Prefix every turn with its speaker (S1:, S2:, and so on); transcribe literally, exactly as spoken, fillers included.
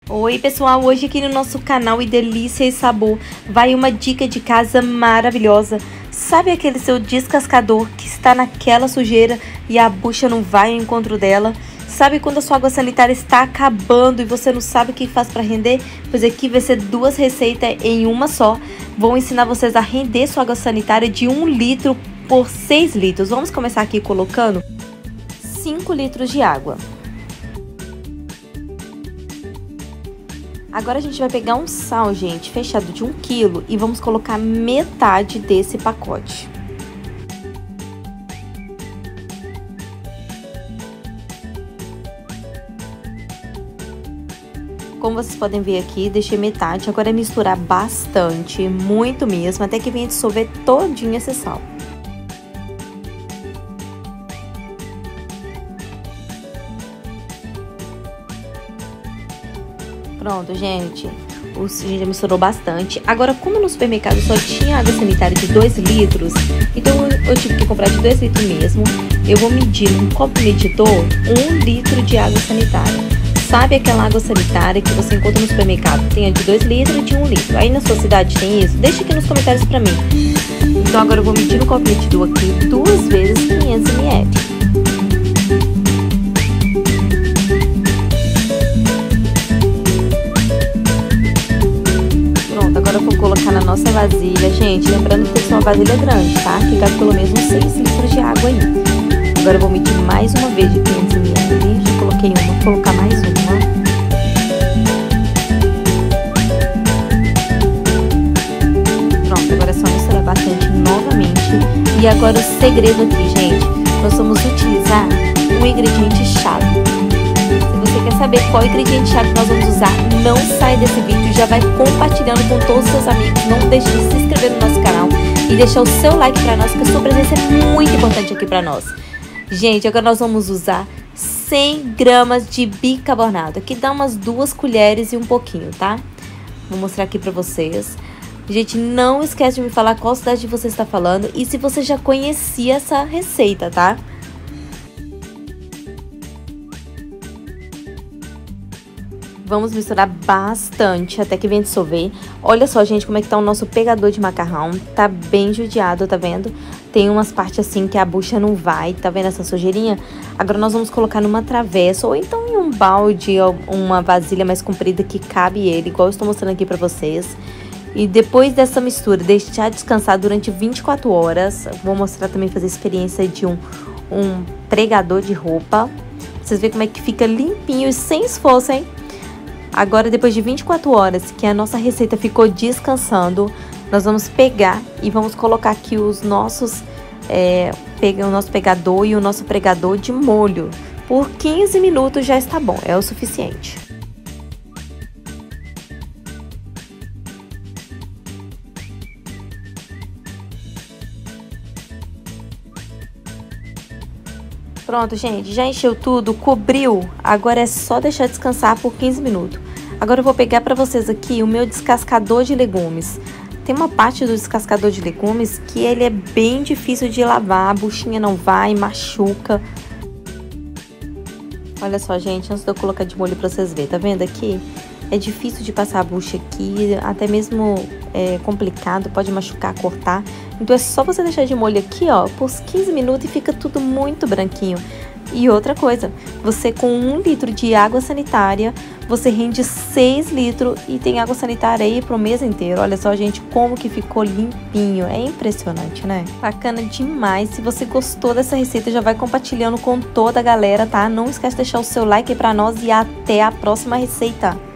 S1: Oi pessoal, hoje aqui no nosso canal e Delícia e Sabor vai uma dica de casa maravilhosa. Sabe aquele seu descascador que está naquela sujeira e a bucha não vai ao encontro dela? Sabe quando a sua água sanitária está acabando e você não sabe o que faz para render? Pois aqui vai ser duas receitas em uma só. Vou ensinar vocês a render sua água sanitária de um litro por seis litros. Vamos começar aqui colocando cinco litros de água. Agora a gente vai pegar um sal, gente, fechado de um quilo e vamos colocar metade desse pacote. Como vocês podem ver aqui, deixei metade. Agora é misturar bastante, muito mesmo, até que venha dissolver todinho esse sal. Pronto, gente, o, a gente já misturou bastante. Agora, como no supermercado só tinha água sanitária de dois litros, então eu, eu tive que comprar de dois litros mesmo. Eu vou medir num copo medidor um litro de água sanitária. Sabe aquela água sanitária que você encontra no supermercado? Tem a de dois litros e de um litro. Aí na sua cidade tem isso? Deixa aqui nos comentários pra mim. Então agora eu vou medir no copo medidor aqui duas vezes quinhentos mililitros. Agora eu vou colocar na nossa vasilha, gente, lembrando que tem que ser uma vasilha grande, tá? Que cabe pelo menos seis litros de água aí. Agora eu vou medir mais uma vez de quinhentos mililitros, já coloquei uma, vou colocar mais uma. Pronto, agora é só misturar bastante novamente. E agora o segredo aqui, gente, nós vamos utilizar um ingrediente chave. Se você quer saber qual ingrediente chave nós vamos usar, não sai desse vídeo. Já vai compartilhando com todos os seus amigos. Não deixe de se inscrever no nosso canal e deixar o seu like para nós, que a sua presença é muito importante aqui para nós. Gente, agora nós vamos usar cem gramas de bicarbonato. Aqui dá umas duas colheres e um pouquinho, tá? Vou mostrar aqui para vocês. Gente, não esquece de me falar qual cidade você está falando e se você já conhecia essa receita, tá? Vamos misturar bastante até que venha dissolver. Olha só, gente, como é que tá o nosso pegador de macarrão. Tá bem judiado, tá vendo? Tem umas partes assim que a bucha não vai, tá vendo essa sujeirinha? Agora nós vamos colocar numa travessa ou então em um balde ou uma vasilha mais comprida que cabe ele, igual eu estou mostrando aqui pra vocês. E depois dessa mistura, deixar descansar durante vinte e quatro horas. Vou mostrar também, fazer a experiência de um, um pregador de roupa. Pra vocês verem como é que fica limpinho e sem esforço, hein? Agora, depois de vinte e quatro horas que a nossa receita ficou descansando, nós vamos pegar e vamos colocar aqui os nossos, é, pega o nosso pegador e o nosso pregador de molho. Por quinze minutos já está bom, é o suficiente. Pronto, gente, já encheu tudo, cobriu. Agora é só deixar descansar por quinze minutos. Agora eu vou pegar para vocês aqui o meu descascador de legumes. Tem uma parte do descascador de legumes que ele é bem difícil de lavar, a buchinha não vai, machuca. Olha só, gente, antes de eu colocar de molho para vocês verem, tá vendo aqui? É difícil de passar a bucha aqui, até mesmo é complicado, pode machucar, cortar. Então é só você deixar de molho aqui, ó, por quinze minutos e fica tudo muito branquinho. E outra coisa, você com um litro de água sanitária, você rende seis litros e tem água sanitária aí pro mês inteiro. Olha só, gente, como que ficou limpinho. É impressionante, né? Bacana demais. Se você gostou dessa receita, já vai compartilhando com toda a galera, tá? Não esquece de deixar o seu like aí pra nós e até a próxima receita.